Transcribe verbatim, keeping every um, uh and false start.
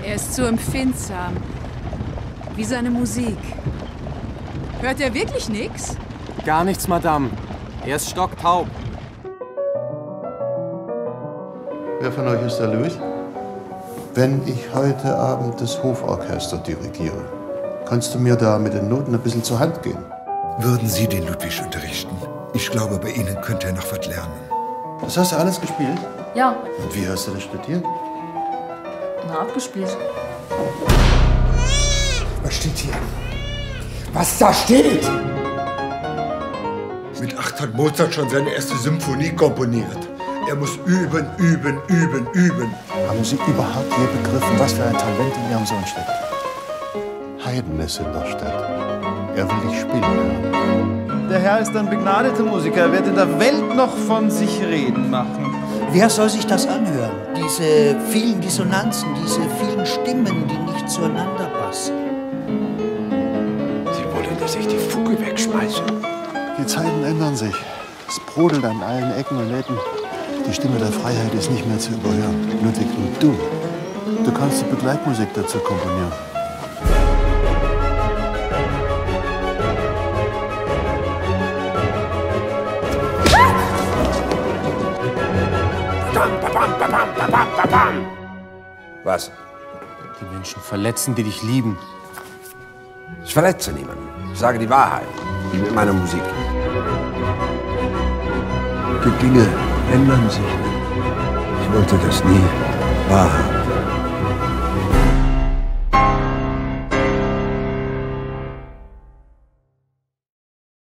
Er ist zu empfindsam. Wie seine Musik. Hört er wirklich nichts? Gar nichts, Madame. Er ist stocktaub. Wer von euch ist der Louis? Wenn ich heute Abend das Hoforchester dirigiere, kannst du mir da mit den Noten ein bisschen zur Hand gehen? Würden Sie den Ludwig unterrichten? Ich glaube, bei Ihnen könnte er noch was lernen. Das hast du alles gespielt? Ja. Und wie hast du das studiert? Na, abgespielt. Was steht hier? Was da steht? Mit acht hat Mozart schon seine erste Symphonie komponiert. Er muss üben, üben, üben, üben. Haben Sie überhaupt je begriffen, was für ein Talent in Ihrem Sohn steckt? Haydn ist in der Stadt. Er will dich spielen hören. Der Herr ist ein begnadeter Musiker. Er wird in der Welt noch von sich reden machen. Wer soll sich das anhören? Diese vielen Dissonanzen, diese vielen Stimmen, die nicht zueinander passen. Sie wollen, dass ich die Fuge wegschmeiße? Die Zeiten ändern sich. Es brodelt an allen Ecken und Enden. Die Stimme der Freiheit ist nicht mehr zu überhören. Ludwig, und du? Du kannst die Begleitmusik dazu komponieren. Was? Die Menschen verletzen, die dich lieben. Ich verletze niemanden. Ich sage die Wahrheit. Wie mit meiner Musik. Die Dinge ändern sich. Ich wollte das nie wahrhaben.